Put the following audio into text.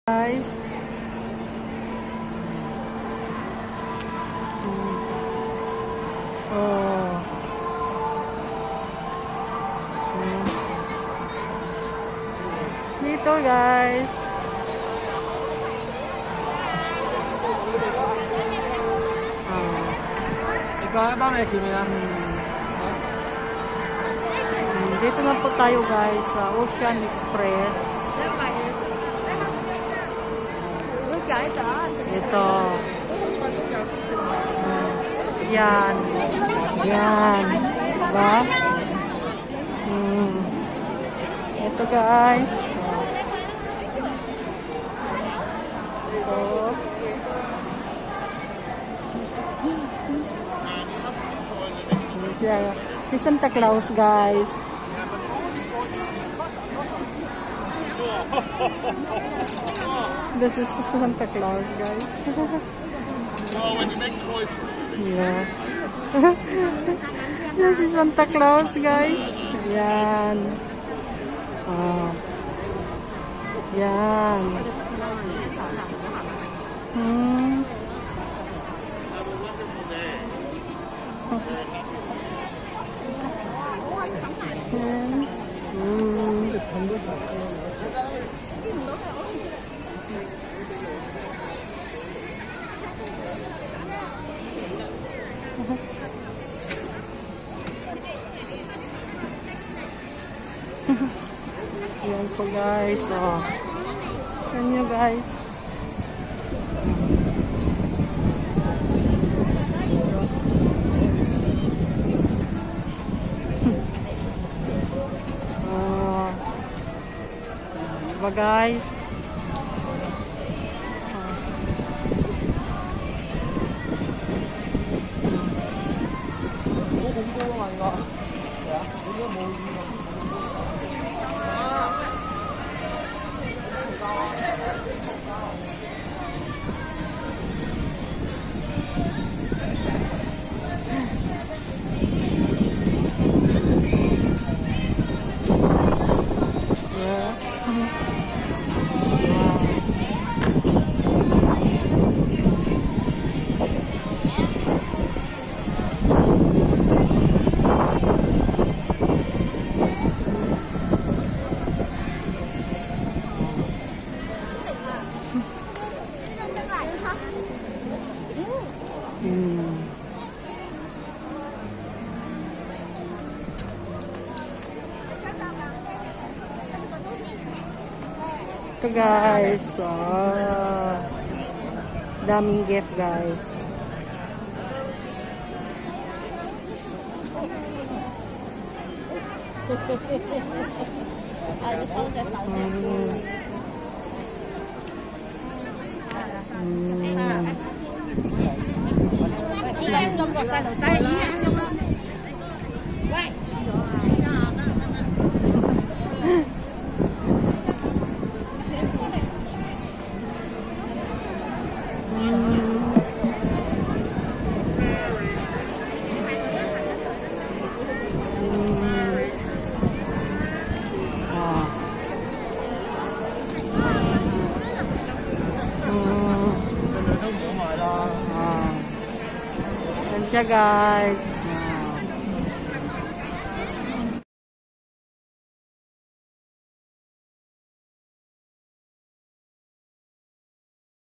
Guys. Oh. Dito guys. Dito na po tayo guys sa Ocean Express. Ito. Yan. Yan. Diba? Ito guys. Ito. Si Santa Claus guys. This is Santa Claus, guys. Oh, when you make toys. Yeah. This is Santa Claus, guys. Yan. Oh. Yan. Yan po guys. Oh. Yan nyo guys. Oh. Diba guys? Ito guys, oh, daming gift guys. Yan siya guys.